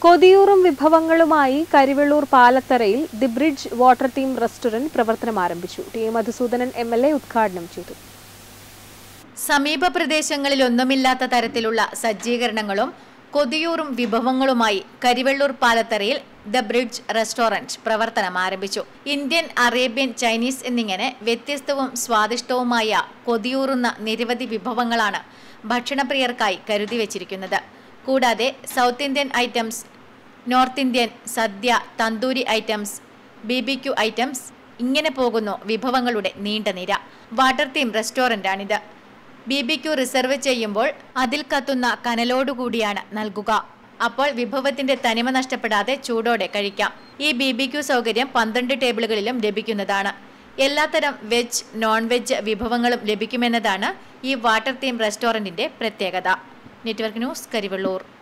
കൊതിയൂറും വിഭവങ്ങളുമായി കരിവെള്ളൂർ പാലത്തറയിൽ the bridge water theme restaurant പ്രവർത്തനം ആരംഭിച്ചു. ടി മധുസൂദനൻ MLA ഉദ്ഘാടനം ചെയ്തു. സമീപ പ്രദേശങ്ങളിലൊന്നുമില്ലാത്ത തരത്തിലുള്ള സജ്ജീകരണങ്ങളും കൊതിയൂറും വിഭവങ്ങളുമായി കരിവെള്ളൂർ പാലത്തറയിൽ ദ ബ്രിഡ്ജ് റെസ്റ്റോറന്റ് പ്രവർത്തനം ആരംഭിച്ചു. ഇന്ത്യൻ, അറേബ്യൻ, ചൈനീസ് എന്നിങ്ങനെ വ്യത്യസ്തവും സ്വാദിഷ്ടവുമായ കൊതിയൂറുന്ന നിരവധി വിഭവങ്ങളാണ് ഭക്ഷണപ്രിയർക്കായി കരുതി വച്ചിരിക്കുന്നത്. കൂടാതെ south Indian items, north Indian, sadya, tandoori items, BBQ items, ഇങ്ങനെ പോകുന്നു വിഭവങ്ങളുടെ നീണ്ട നിര. വാട്ടർ തീം റെസ്റ്റോറന്റാണിത്. BBQ റിസർവ് ചെയ്യുമ്പോൾ അതിൽ കത്തുന്ന കനലോടുകൂടിയാണ് നൽകുക. അപ്പോൾ വിഭവത്തിന്റെ തനിമ നഷ്ടപ്പെടാതെ ചൂടോടെ കഴിക്കാം. ഈ BBQ സൗകര്യം 12 ടേബിളുകളിലും ലഭിക്കുന്നതാണ്. എല്ലാത്തരം വെജ്, നോൺ വെജ് വിഭവങ്ങളും ലഭിക്കുമെന്നതാണ് ഈ വാട്ടർ തീം റെസ്റ്റോറന്റിന്റെ പ്രത്യേകത. Network news, Karivellur.